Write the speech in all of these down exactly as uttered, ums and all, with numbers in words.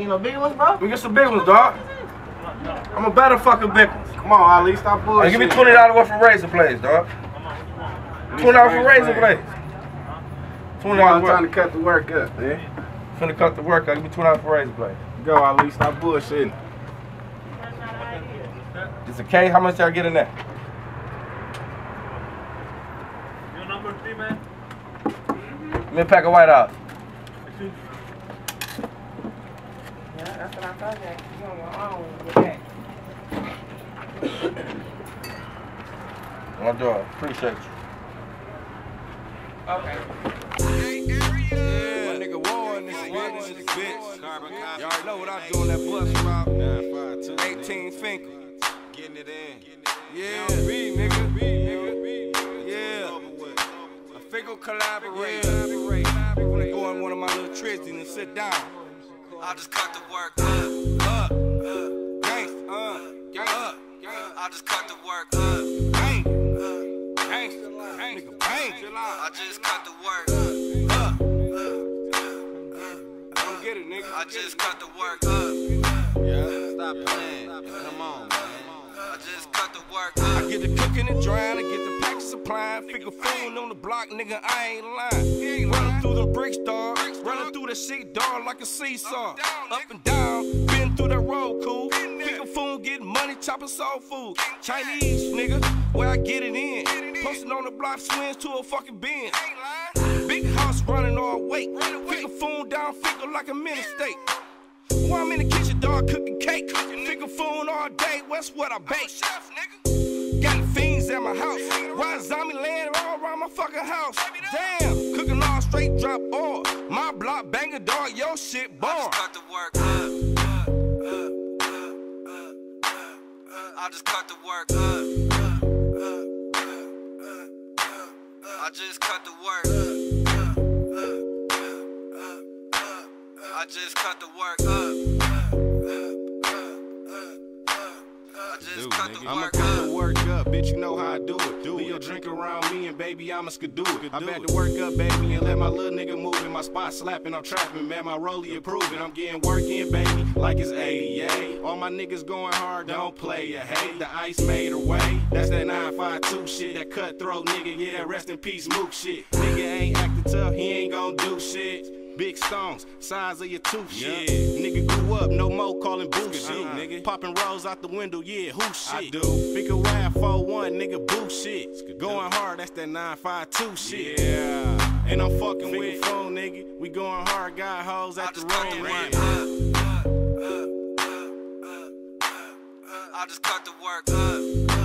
ain't no big ones, bro? We get some big ones, dog. I'm a better fucking big ones. Come on, Ali, stop bullshit. Hey, give me twenty dollars worth of razor blades, dog. twenty dollars for razor blades. twenty dollars I'm trying to cut the work up, man. Finna cut the work up. Give me twenty dollars for razor blades. Go, Ali, stop bullshitting. It's a K. How much y'all get in there? Your number three, man. Give me a pack of White House. Yeah, that's what I thought. That you on your own with that. My dog. Appreciate you. Okay. Yeah, nigga war in this bitch, this bitch. Y'all already know what I'm doing, that bus route. eighteen finger. Getting it in. Yeah, B, nigga. B, nigga. Yeah. A finger collaborate. We gonna go on one of my little tricks and sit down. I just cut the work up, up, up. Gangsta, uh, gangsta, uh. I just cut the work up, bang, gangsta, nigga, bang. I just cut the work up, up. Don't get it, nigga. I just cut the work up. Yeah, stop playing. Come on, man. I just cut the work up. I get the cooking and drying, I get the pack supplying. Figure phone on the block, nigga, I ain't lying. Running through the bricks, dog. Running through the shit, dog, like a seesaw. Up and down, been through that road, cool. Figure phone, getting money, chopping soul food. Chinese, nigga, where I get it in. Posting on the block, swings to a fucking bin. Big house running all weight. Figure phone down, figure like a mini steak. While I'm in the kitchen, dog, cooking cake. Figure phone all day, what's what I bake. Got the fiends at my house. Why zombie laying all around my fucking house? Damn, cooking all straight drop oil. My block banger, dog, your shit born. I just cut the work up, up, up, up, up. I just cut the work up, up, up, up, up. I just cut the work up, up, up, up. I just cut the work up, up, up, up. I just cut the work up. I'ma cut the work up, bitch, you know how I do it. Do your drink around me and baby, I'ma skidoo it. I back to work up, baby, and let my little nigga move in my spot slapping. I'm trapping, man, my rollie approving. I'm getting work in, baby, like it's eighty-eight. All my niggas going hard, don't play ya. Hey, the ice made her way. That's that nine five two shit, that cutthroat nigga, yeah, rest in peace, Mook shit. Nigga ain't acting tough, he ain't gon' do shit. Big stones, size of your tooth, shit. Yeah. Nigga grew up, no more calling boo shit. Uh-huh. Nigga popping rolls out the window, yeah, who shit? I do. Big a ride four one, nigga, boo shit. Going hard, that's that nine five two shit. Yeah. And I'm fucking Figure with phone, nigga. We going hard, got hoes at the room. I just cut the work up.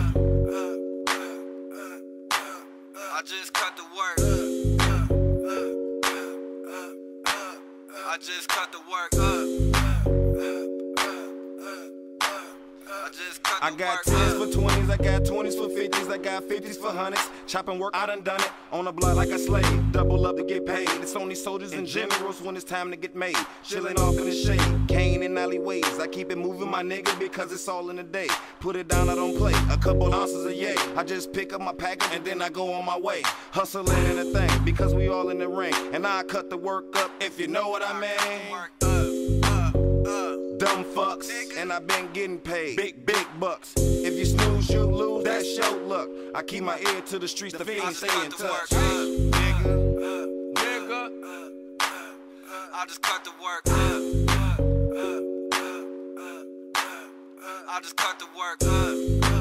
I just cut the work. I just cut the work up. I just cut the I got work tens up. for twenties, I got twenties for fifties, I got fifties for hundreds. Chopping work, I done done it. On the block like a slave, double up to get paid. It's only soldiers and generals when it's time to get made. Chilling off in the shade, cane in alleyways. I keep it moving, my nigga, because it's all in the day. Put it down, I don't play. A couple ounces of yay. I just pick up my package and then I go on my way. Hustling in a thing, because we all in the ring. And I cut the work up, if you know what I mean. Dumb fucks, and I've been getting paid big, big bucks. If you snooze, you lose, that's your luck. I keep my ear to the streets, the fiends stay in touch. Nigga, nigga, I just cut the work up. I just cut the work up.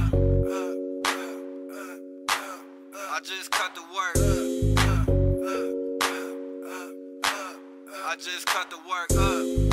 I just cut the work. I just cut the work up.